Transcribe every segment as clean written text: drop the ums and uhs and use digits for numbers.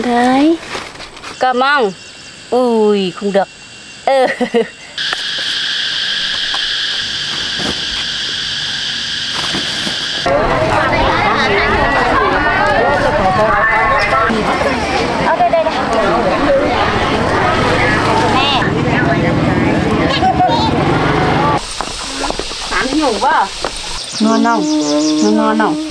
Đấy. Cầm không? Ui, không được. Ừ. Ok, đây đây. Nè. Sáng nhủ quá. Ngon không? Ngon không?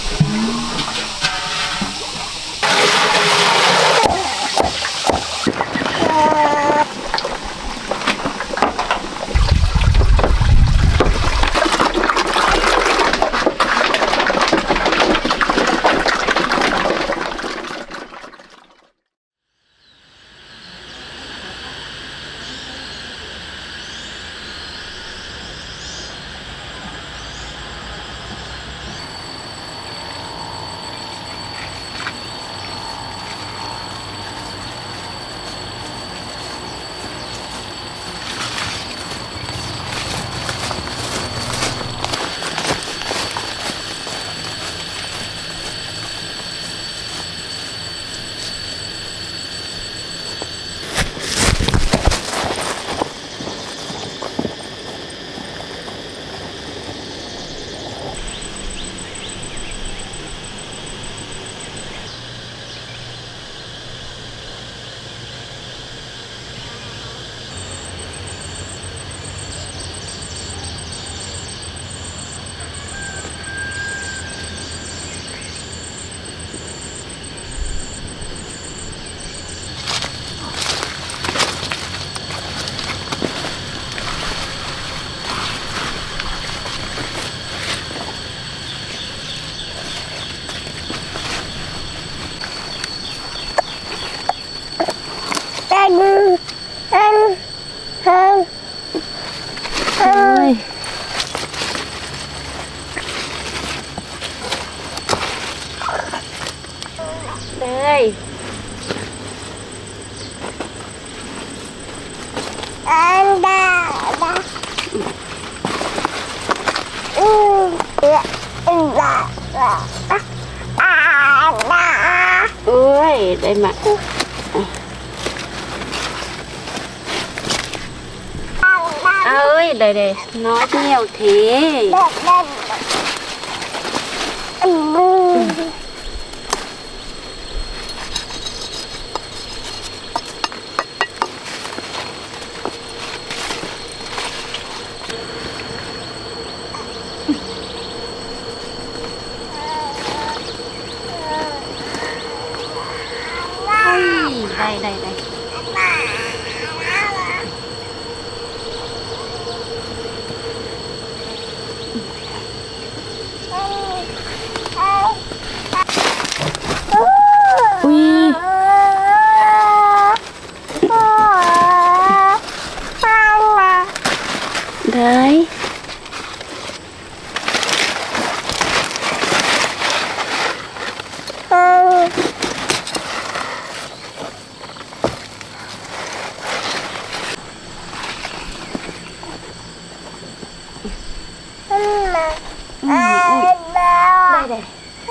Ơi. Đây. Ui, đây mà. Ơi, đây đây, nói nhiều thế. Đây đây đây. Ui. Đấy. Đây đây.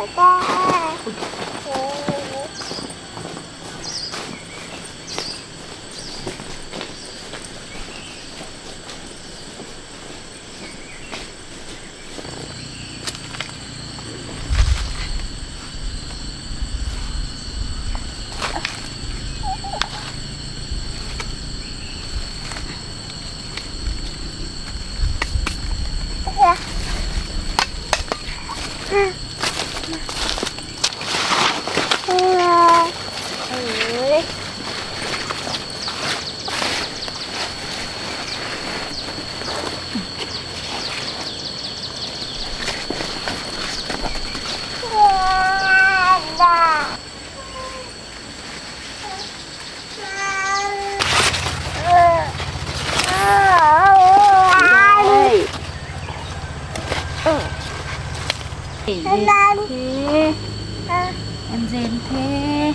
Thế em rèn thế.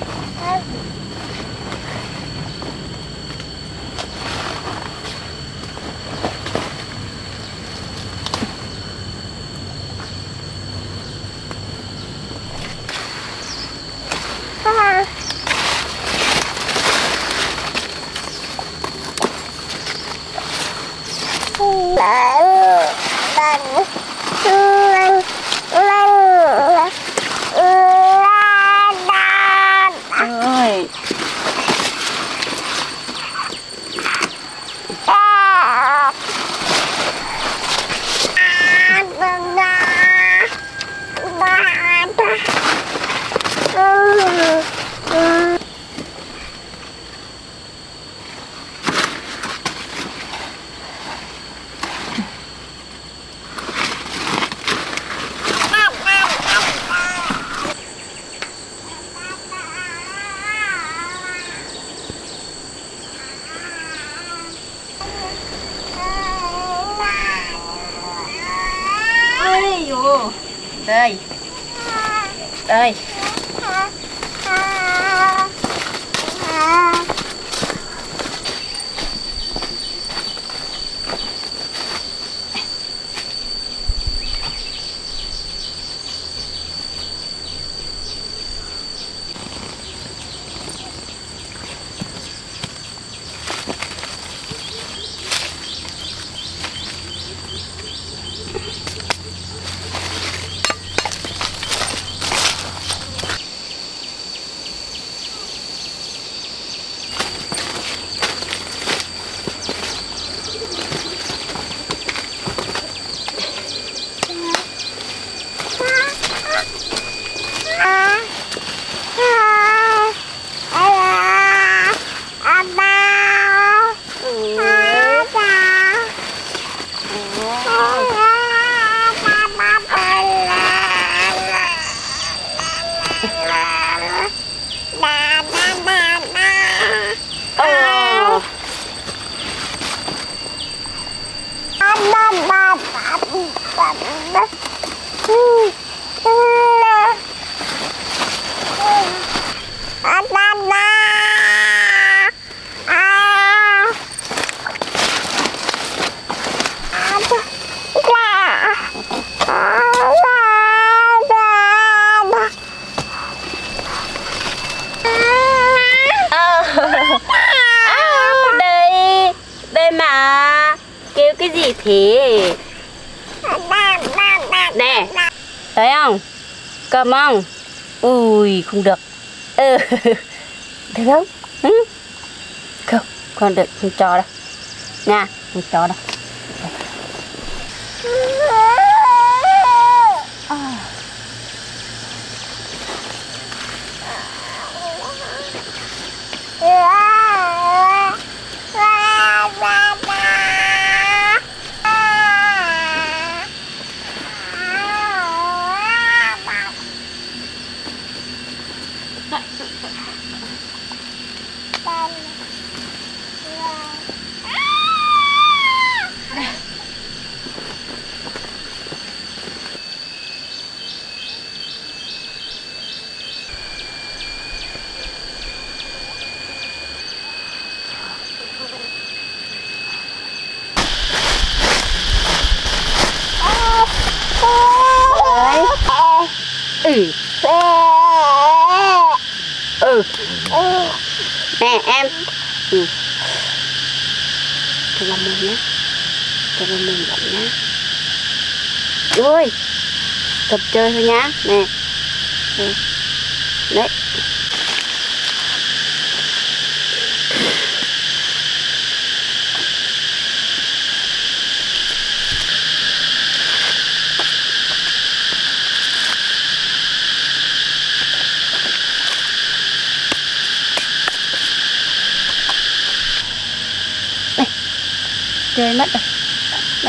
Đây. Cái gì thế? Nè, thấy không? Cầm không? Ui, không được. Thấy không? Không, con được, không cho đâu. Nha, không cho đâu. Nè em. Cho làm mình nhé. Cho làm mình vậy nhá. Ui, tập chơi thôi nhá. Nè. Đấy. Chơi mất rồi. Đấy.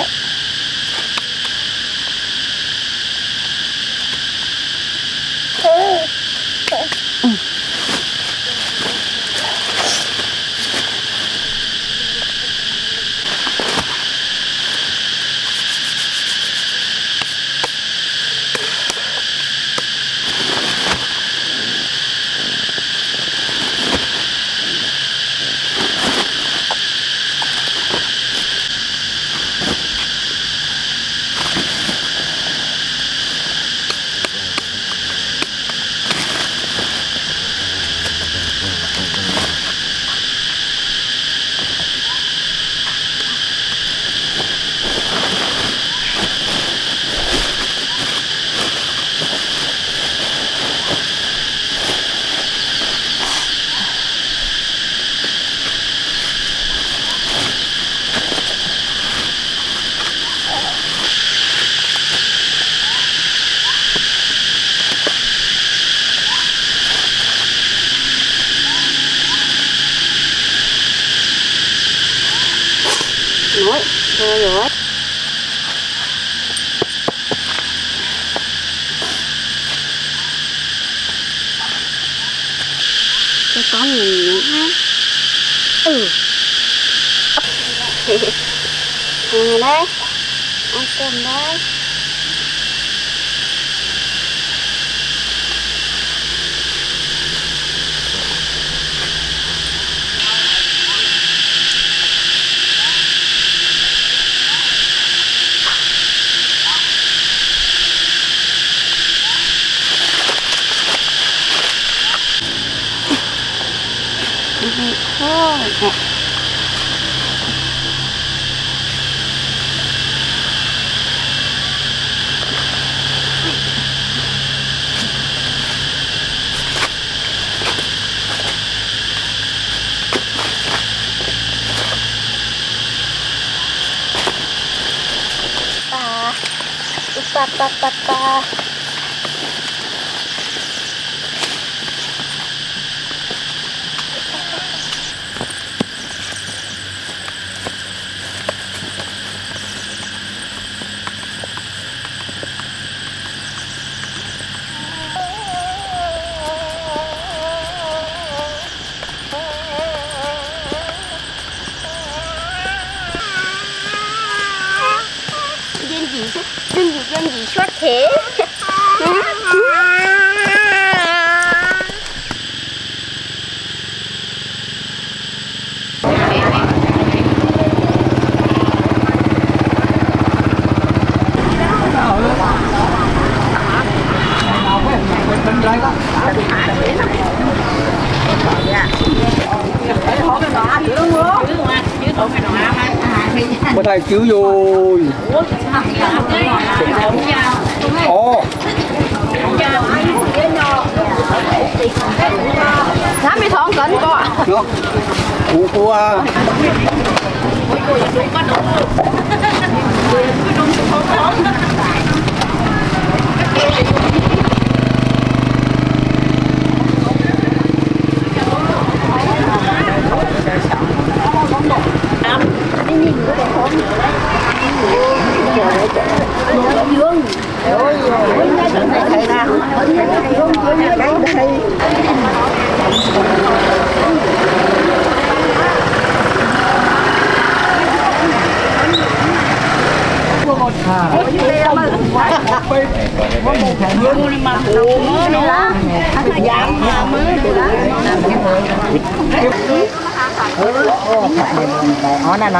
Nói, thôi rồi. Cái con gì ha? Đây, ăn cơm đây. Nè. Pa. Dân gì xuất thế. Có thầy cứu rồi. Ồ. Tháng mấy tháng cấn có. Được. Cú cua. Ó này nè.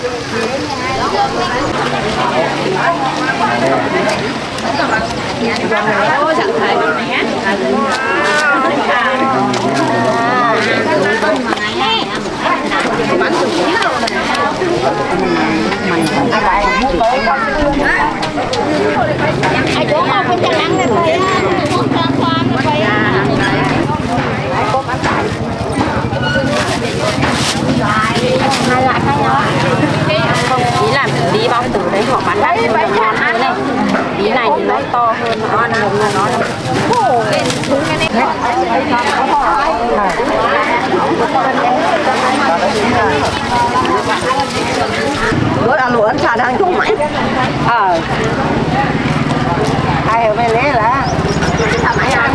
Ai chỗ không phải cho ăn được thôi á. Con khoan nó phải á. Hai loại khác nhau. Không, ý là tí bao tử đấy họ bán đắt nhưng mà ngon hơn này. Ý này thì nó to hơn, nó ăn được nó Bữa ăn lụa ăn xà đang chung mày. Ai ở bên đấy là sao mày ăn?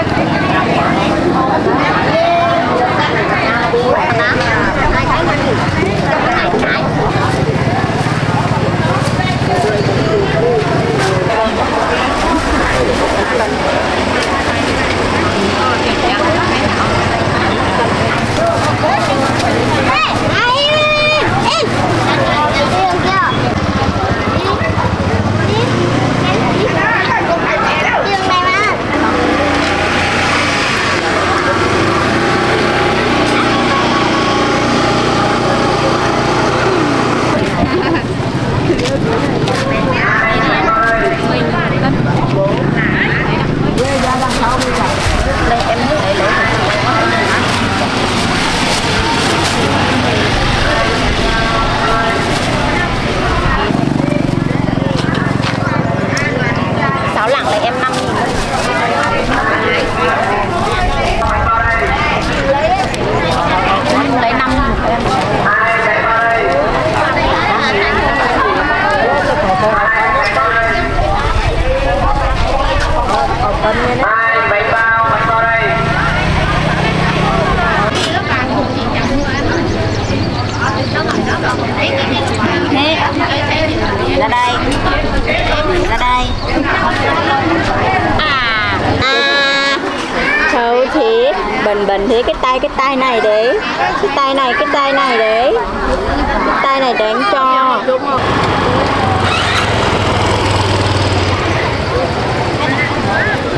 Bình thế cái tay này đấy, cái tay này đấy, cái tay này đánh cho.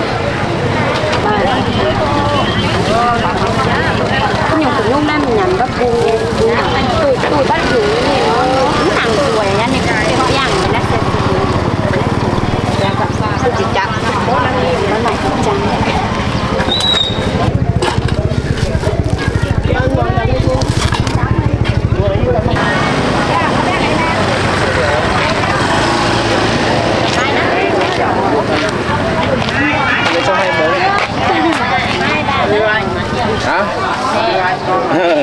Cái nhiều cũng nung đang nhầm đó.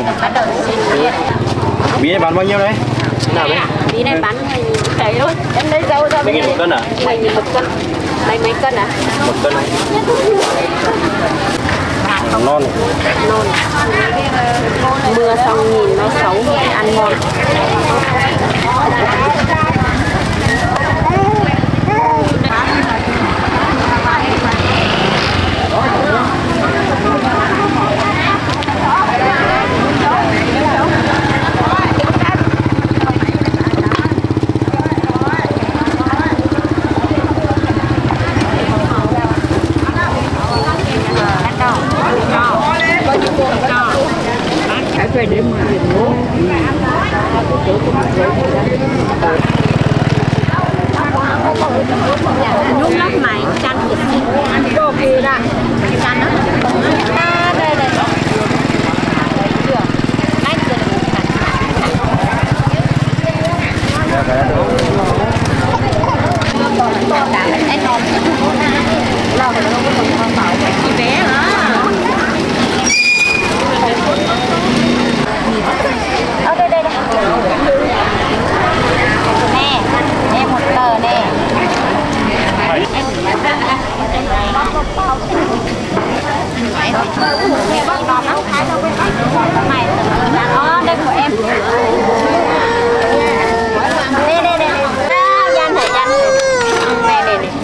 bắt đầu xin tiền. Bí này bán bao nhiêu đấy? Nào đấy? Bí này bán chảy luôn. Em lấy dâu ra. 1.000 một cân à? 10.000 một cân. Lấy mấy cân à? 1 cân này. Hàng non này. Non. Mưa xong nhìn nó xấu ăn ngon. Phải để mà Nhúc lắm mày chăn ăn cô kia ra chăn đó đây đây đây của em. Đây đây đây. Gian này gian. Đây đây này.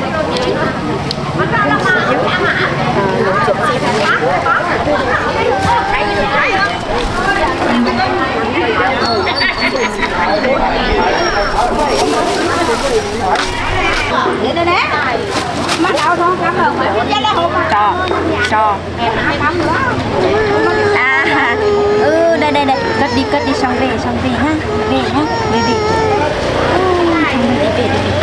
Đây đây. Bắt đầu thôi, cảm ơn mày. Cho. À, đây đây đây, cất đi xong về ha, về ha, về đi. Về đi.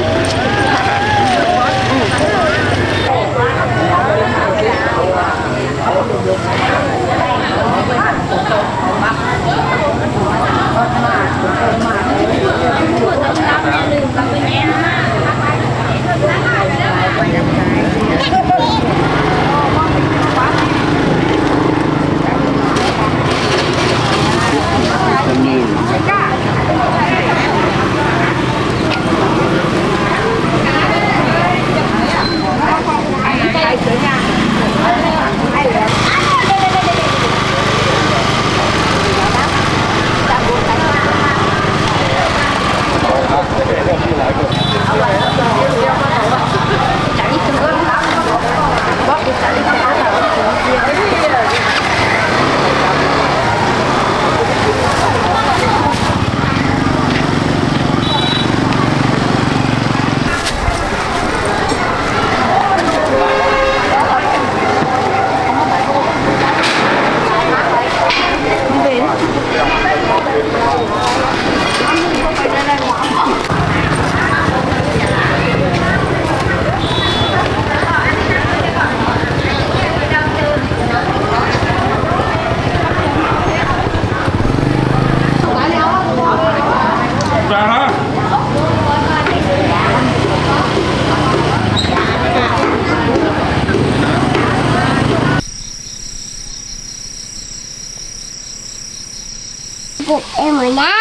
Em ở nhà.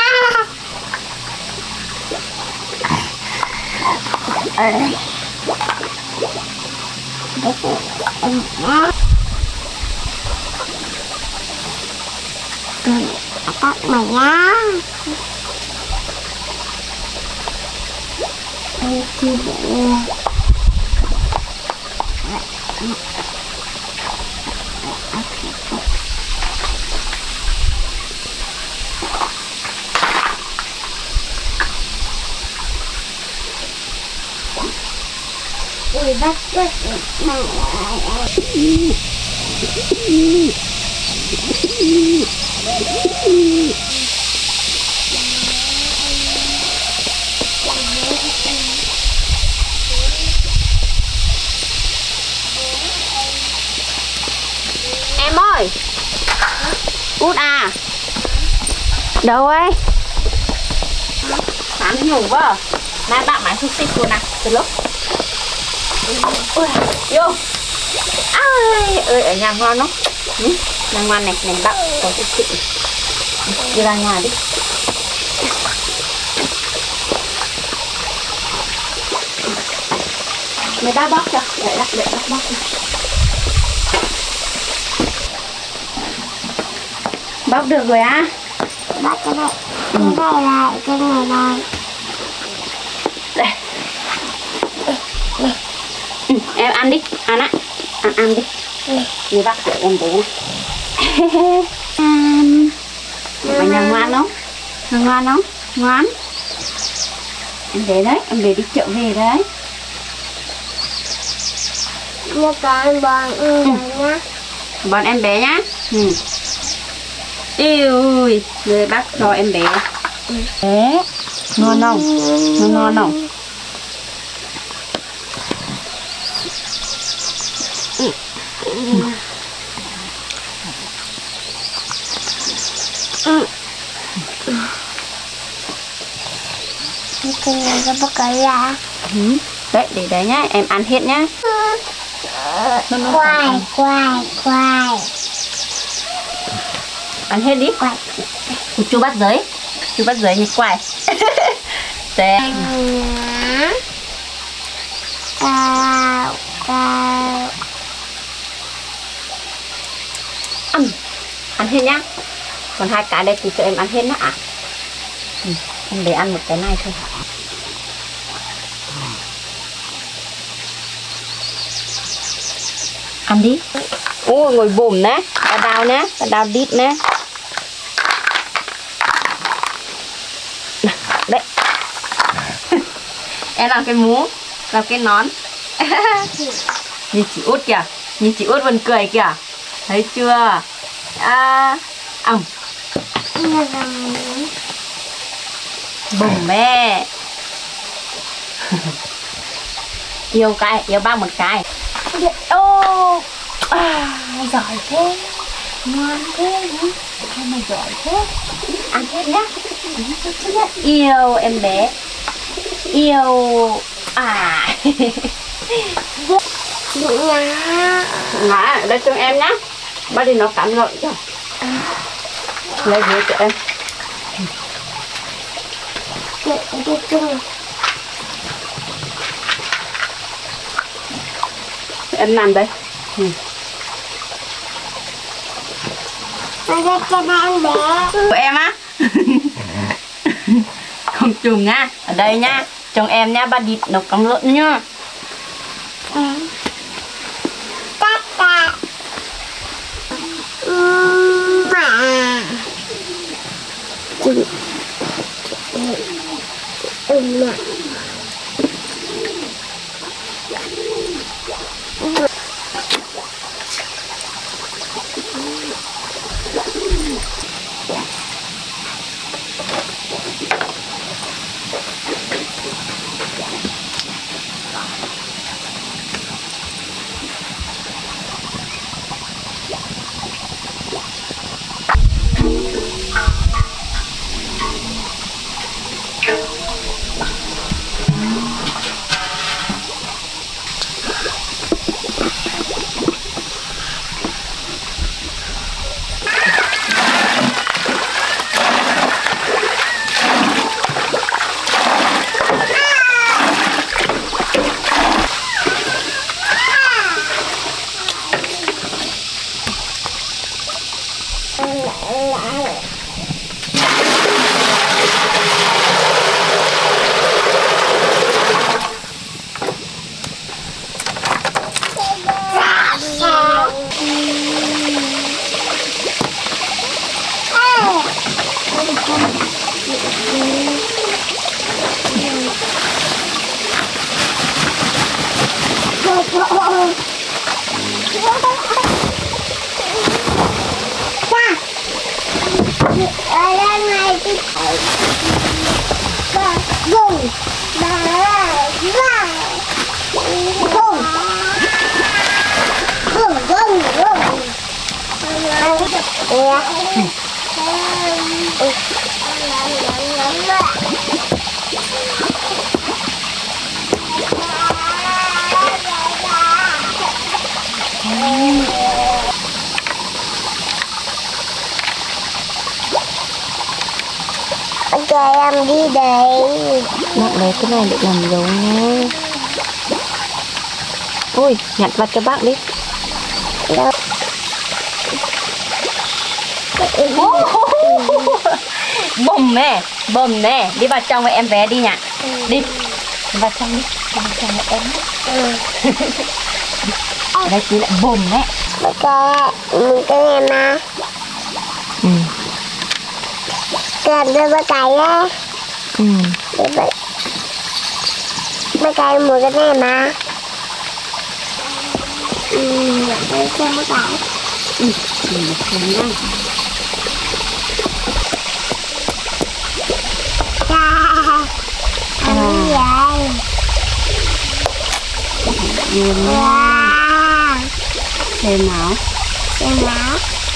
Em tắt mày nhá. Em chưa được. Ui bắt chết mà. Em ơi. Út à. Đâu ấy? Sáng đi ngủ vợ. Mai bạn mãi xúc xích luôn à. Từ lúc. Ui, vô. Ai ơi ở nhà ngon lắm. đang ngoan này mình bắt có cái chị đi ra nhà đi. Mày đã bóc chưa? Để bóc. Bóc được rồi á? Bắt cái này. Cái này lại, cái này lại. Đây. Em ăn đi, ăn á. Ăn đi. Đi bắt để em để này. Mày nhà ngoan không? Ngoan không? Ngoan. Em để đấy, em để đi chợ về đấy. Như con bọn nhá. Bọn em bé nhá. Ui, rồi bác cho em bé. Bé, ngon không? Ngon không? Cái này có bóc cái ra. Đấy, để đấy nhá, em ăn hết nhá. Quay. Ăn hết đi. Quay. Chú bắt giấy như quay. Thế. Cao. Ăn hết nhá. Còn 2 cái đây thì cho em ăn hết nhá. Em để ăn một cái này thôi. Ăn đi. Ôi ngồi bùm nè, bà đào đít nè. Đấy. Em làm cái mũ, làm cái nón. Nhìn chị Út kìa, nhìn chị Út vẫn cười kìa. Thấy chưa? Bùm mẹ. Yêu ba một cái. Ô, giỏi thế, ngoan thế nhá, sao mà giỏi thế, ăn hết nhá, yêu em bé, yêu ngã đây cho em nhá, bắt đi nó cắn lợn cho, lấy ghế cho em. Em nằm đây. Nó rất cho em bé. Của em á. Không trùng nha. Ở đây nha. Chồng em nha, ba đi nấu cắm lợn nha. Tata. Mà. Mà. cho em đi đấy. Mẹ lấy cái này để làm dấu nhé. Ui, nhặt vặt cho bác đi. Đâu. Bùm nè, đi vào trong với em vé đi nhỉ. Đi vào trong đi, vào trong với em. Đây chị lại bùm đấy. Bây giờ mình cái này mà. Cần đưa vào cái á. Bây giờ một cái này mà. Để xem một cái. Ăn gì vậy? Wow. Xem nào. Xem nào.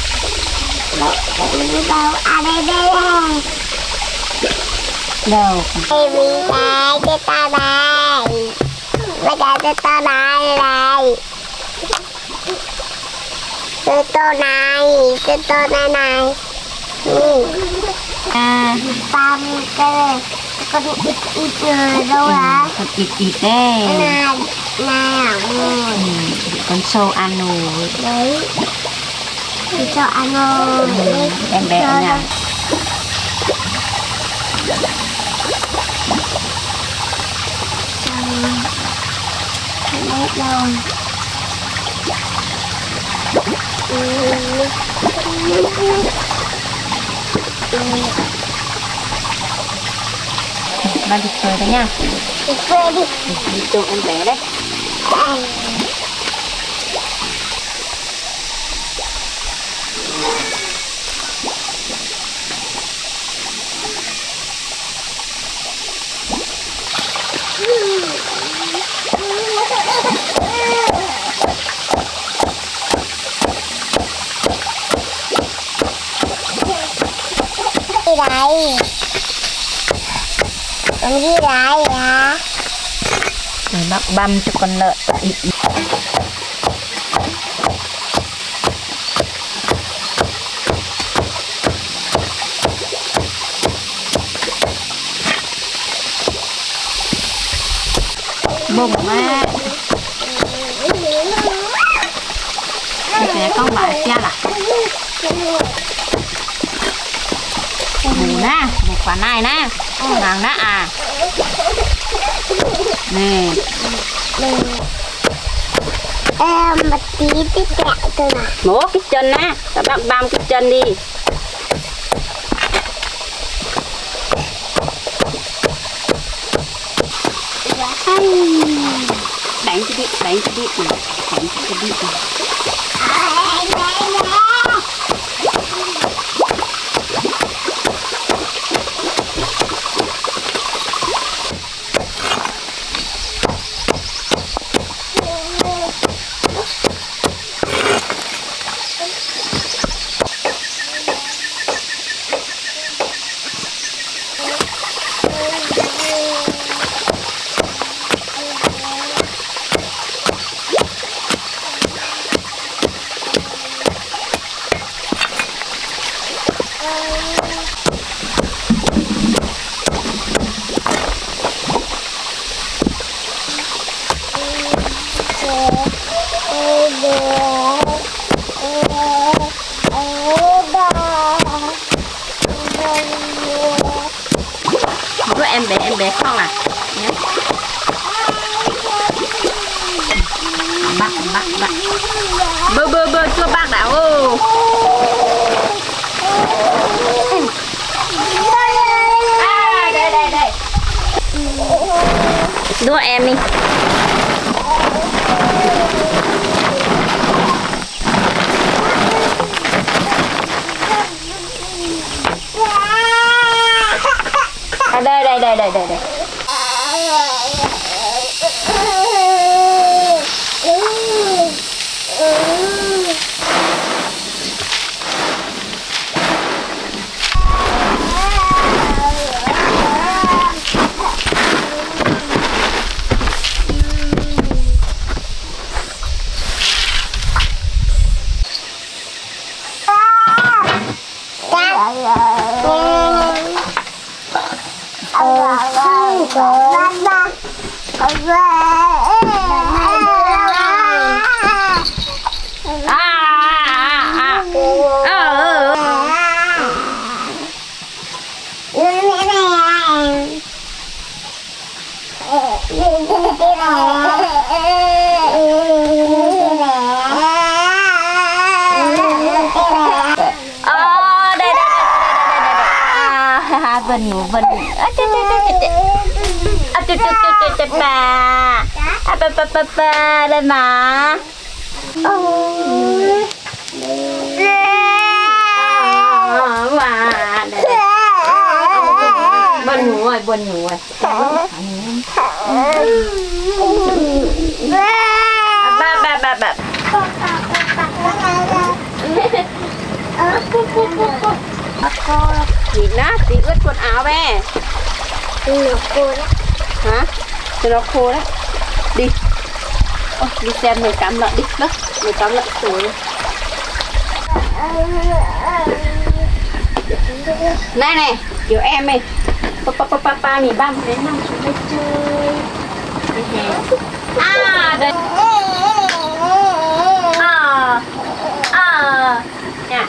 Đâu? À đây đây. Đâu? Baby đây, cái to đây. Bây giờ cái to đây đây. Cái to này này. À, Băm cái con ít rồi đâu hả? con ít đấy. Này, Con sâu ăn rồi. đấy. Thì cho ăn rồi. Em bé ở nhà. Đấy rồi. Ba đi chơi đấy nha. Đi về đi. Đi chung em bé đấy. Đi đây. Em đi đây hả? Để bác băm cho con lợn ít. Bùm á. Để con bà cha là mù nè, một quả này nè, hàng nè à, nè, Em một tí tí kẹo thôi mà. mổ cái chân nè, các bạn băm cái chân đi. Đánh cho đi, này, đánh cho đi. Bữa em bé không à nhé. Bác bơ cho bác đã ô. À đây đua em đi. À đây. Vân ngủ Vân ba đây mà Vân ngủ rồi ba chị nát chị ướt quần áo bé Nó khô đó. hả cho nó khô đấy đi đi xem người cắm lợn đi đó người cắm lợn sủi này này kiểu em này pa mì băm đến năm chúng đây chơi đây nha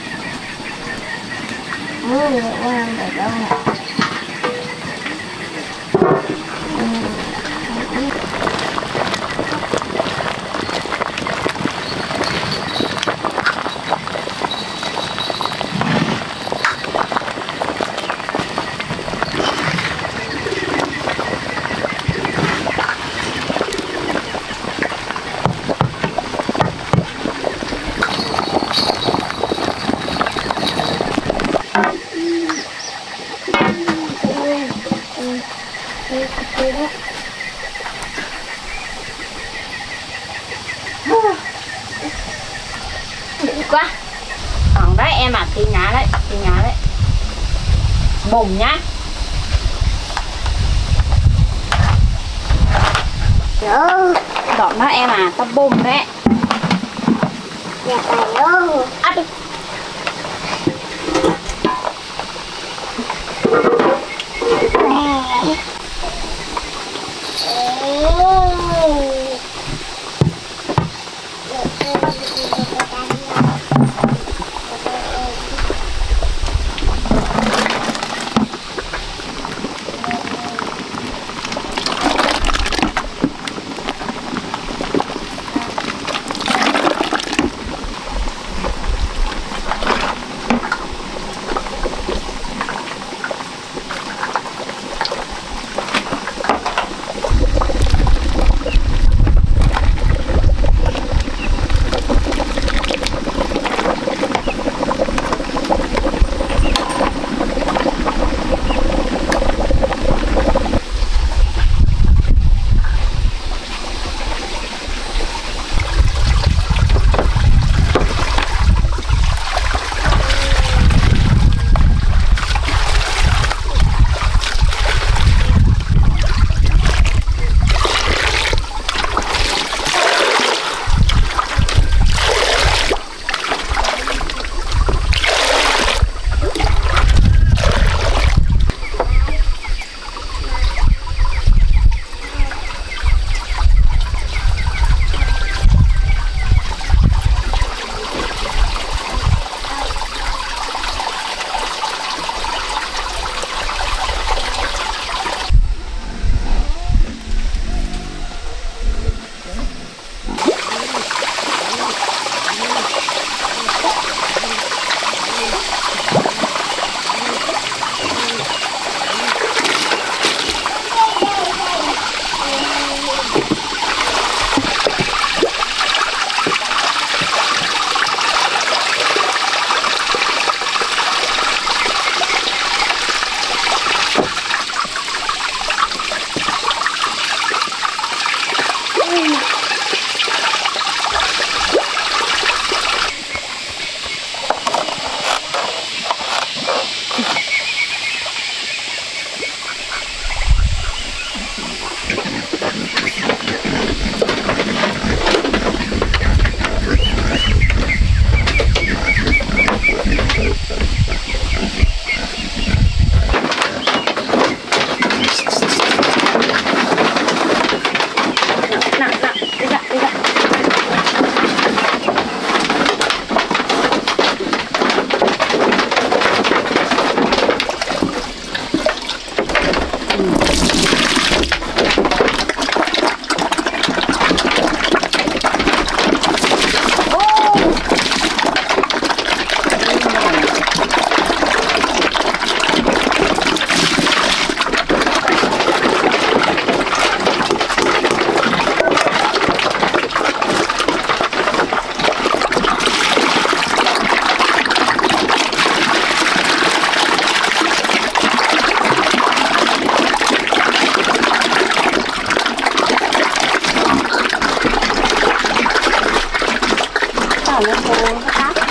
quá còn đấy em à thì ngã đấy bùng nhá đọt nó em à tao bùng đấy Dạ phải luôn. đi nó khô nó cắt